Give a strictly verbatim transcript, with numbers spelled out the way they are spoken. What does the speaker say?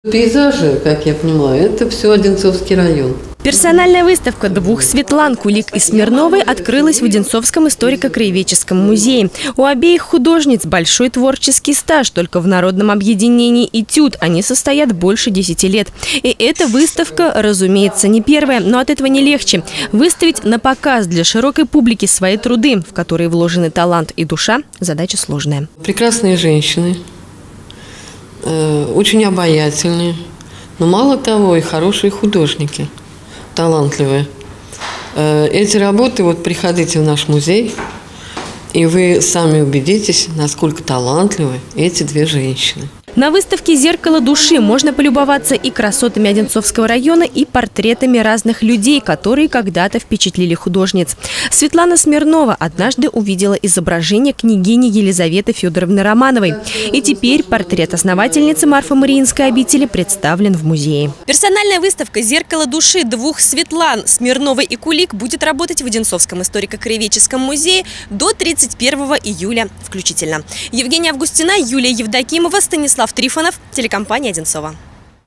Пейзажи, как я понимаю, это все Одинцовский район. Персональная выставка двух Светлан, Кулик и Смирновой, открылась в Одинцовском историко-краеведческом музее. У обеих художниц большой творческий стаж. Только в народном объединении «Этюд» они состоят больше десяти лет. И эта выставка, разумеется, не первая, но от этого не легче. Выставить на показ для широкой публики свои труды, в которые вложены талант и душа, задача сложная. Прекрасные женщины, очень обаятельные, но мало того, и хорошие художники. Талантливые. Эти работы, вот приходите в наш музей, и вы сами убедитесь, насколько талантливы эти две женщины. На выставке «Зеркало души» можно полюбоваться и красотами Одинцовского района, и портретами разных людей, которые когда-то впечатлили художниц. Светлана Смирнова однажды увидела изображение княгини Елизаветы Федоровны Романовой. И теперь портрет основательницы Марфо-Мариинской обители представлен в музее. Персональная выставка «Зеркало души» двух Светлан, Смирновой и Кулик, будет работать в Одинцовском историко-краеведческом музее до тридцать первого июля включительно. Евгения Августина, Юлия Евдокимова, Станислав Трифонов, телекомпания «Одинцова».